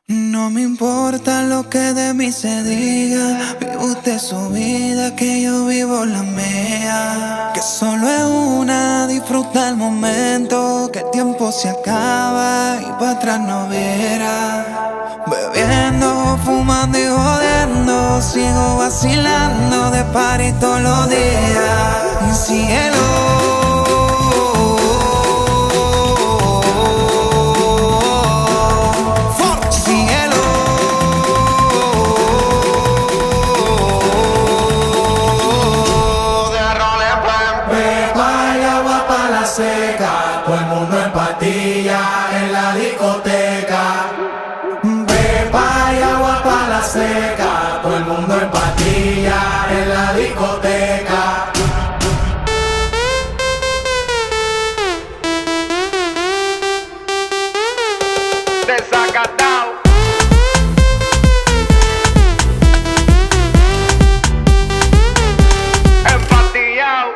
No me importa lo que de mí se diga, vive usted su vida, que yo vivo la mía. Que solo es una, disfruta el momento, que el tiempo se acaba y para atrás no verá. Bebiendo, fumando y jodiendo, sigo vacilando de party todos los días. Cielo, seca, todo el mundo en patilla en la discoteca. Pepa y agua pa' la seca, todo el mundo en patilla en la discoteca. Desacatado. Empatillado.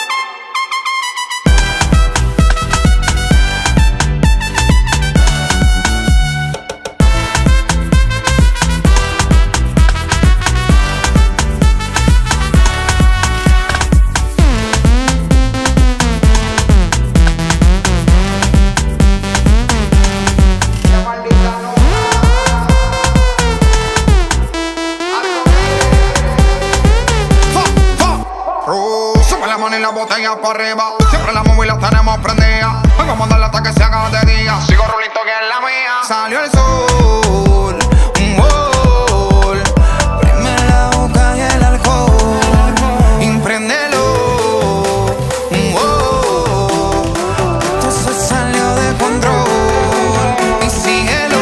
Y la botella para arriba, siempre la móvil la tenemos prendida. Hoy vamos a darle hasta que se haga de día. Sigo rulito que es la mía. Salió el sol, un gol. Prime la boca y el alcohol. Impréndelo, un gol. Esto se salió de control. Y síguelo.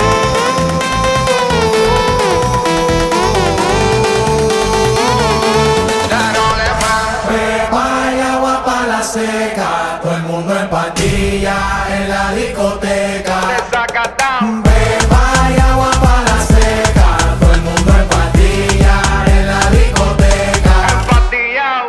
Seca, todo el mundo en patilla en la discoteca. Desacatado. Pepa y agua pa' la seca, todo el mundo en patilla en la discoteca. Empatillado.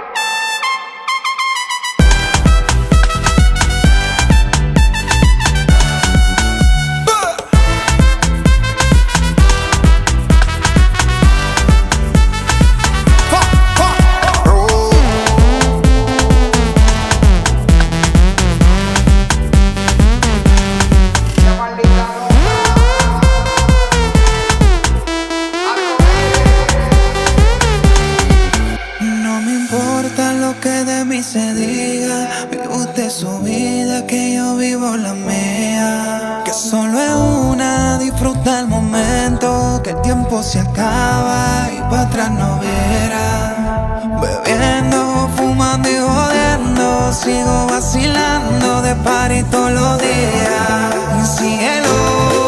Se diga, vive usted su vida, que yo vivo la mía. Que solo es una, disfruta el momento, que el tiempo se acaba y para atrás no verá. Bebiendo, fumando y jodiendo, sigo vacilando de party todos los días. Cielo,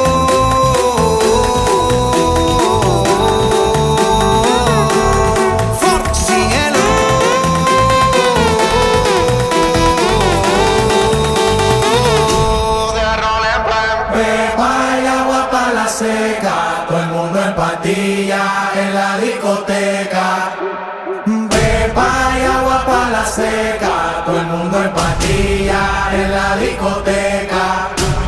seca, todo el mundo en patilla en la discoteca. Pepa y agua pa' la seca, todo el mundo en patilla en la discoteca.